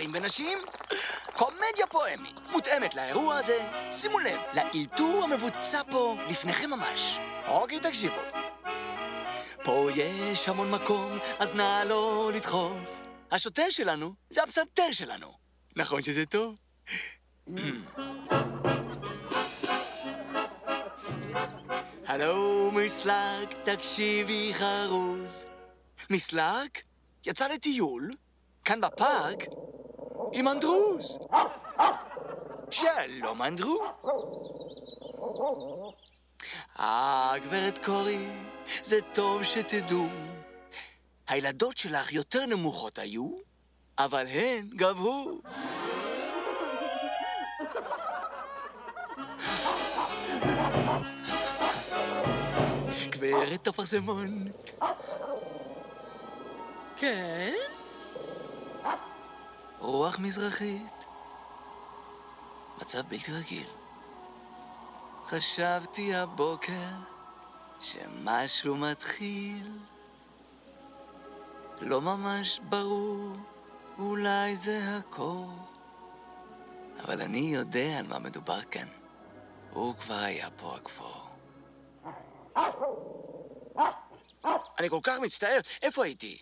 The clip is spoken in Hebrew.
גברים ונשים. קומדיה פואמית, מותאמת לאירוע הזה. שימו לב, לאלתור המבוצע פה לפניכם ממש. אוקיי, תקשיבו. פה יש המון מקום, אז נא לא לדחוף. השוטר שלנו זה הפסנתר שלנו. נכון שזה טוב? הלו, מסלק, תקשיבי חרוז. מסלק יצא לטיול, כאן בפארק, עם אנדרוז. שלום, אנדרו. גברת קורי, זה טוב שתדעו. הילדות שלך יותר נמוכות היו, אבל הן גבהו. גברת אפרסמון. כן? רוח מזרחית. מצב בלתי רגיל. חשבתי הבוקר שמשהו מתחיל. לא ממש ברור, אולי זה הקור. אבל אני יודע על מה מדובר כאן. הוא כבר היה פה הכפור. אני כל כך מצטער, איפה הייתי?